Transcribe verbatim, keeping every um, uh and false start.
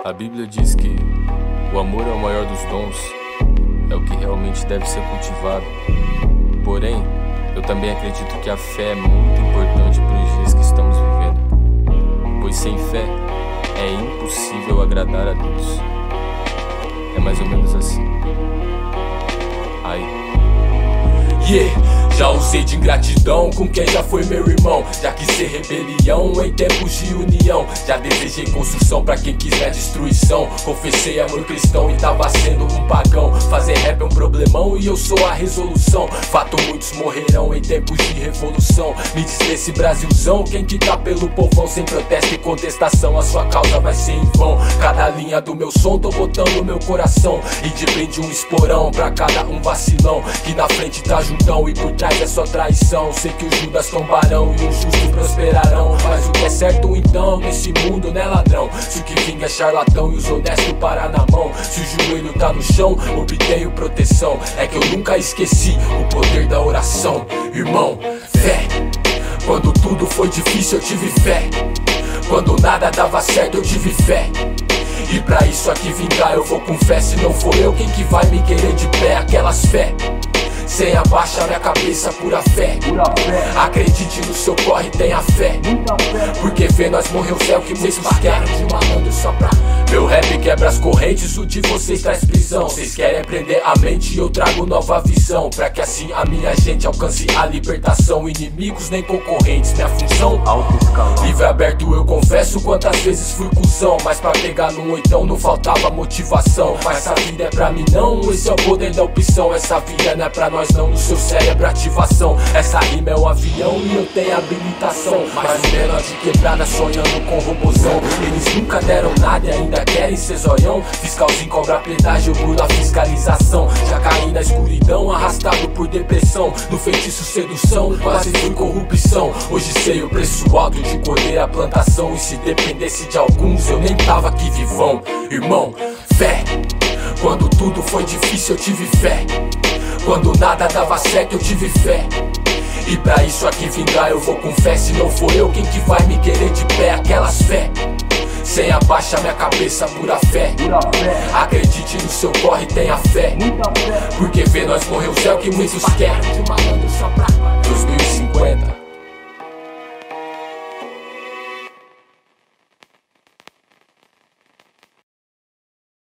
A Bíblia diz que o amor é o maior dos dons, é o que realmente deve ser cultivado. Porém, eu também acredito que a fé é muito importante para os dias que estamos vivendo, pois sem fé é impossível agradar a Deus. É mais ou menos assim. Aí. Yeah! Já usei de ingratidão com quem já foi meu irmão. Já quis ser rebelião em tempos de união. Já desejei construção pra quem quiser destruição. Confessei amor cristão e tava sendo um pagão. Fazer rap é um problemão e eu sou a resolução. Fato, muitos morrerão em tempos de revolução. Me diz desse Brasilzão, quem que tá pelo povão? Sem protesto e contestação, a sua causa vai ser em vão. Cada linha do meu som tô botando no meu coração. E de brinde um esporão pra cada um vacilão. Que na frente tá Judão e por trás é só traição. Sei que os Judas tombarão e os justos prosperarão. Mas o que é certo então nesse mundo não é ladrão. Se o que vinga é charlatão e os honestos parar na mão. Se o joelho tá no chão, obtenho proteção. É que eu nunca esqueci o poder da oração. Irmão, fé. Quando tudo foi difícil eu tive fé. Quando nada dava certo eu tive fé. E pra isso aqui vingar eu vou com fé. Se não for eu, quem que vai me querer de pé? Aquelas fé. Sem abaixar minha cabeça, pura fé. Acredite no seu corre, tenha fé. Porque vê nós morrer o céu que vocês querem de malandro só pra... Meu rap quebra as correntes, o de vocês traz prisão. Vocês querem prender a mente e eu trago nova visão. Pra que assim a minha gente alcance a libertação. Inimigos nem concorrentes, minha função livre aberto, eu confesso quantas vezes fui cuzão. Mas pra pegar no oitão não faltava motivação. Mas essa vida é pra mim não, esse é o poder da opção. Essa vida não é pra nós não, no seu cérebro ativação. Essa rima é um avião e eu tenho habilitação. Mas o menor de quebrada sonhando com robozão. Eles nunca deram nada e ainda querem ser zoião. Fiscalzinho cobra pedágio por a fiscalização. Já caí na escuridão, arrastado por depressão. No feitiço sedução, quase fui corrupção. Hoje sei o preço alto de colher a plantação. E se dependesse de alguns eu nem tava aqui vivão. Irmão, fé. Quando tudo foi difícil eu tive fé. Quando nada dava certo eu tive fé. E pra isso aqui vingar eu vou com fé. Se não for eu, quem que vai me querer de pé? Aquelas fé. Sem abaixar minha cabeça, pura fé. Acredite no seu corre, tenha fé. Porque vê nós morrer o céu que muitos querem. dois mil e cinquenta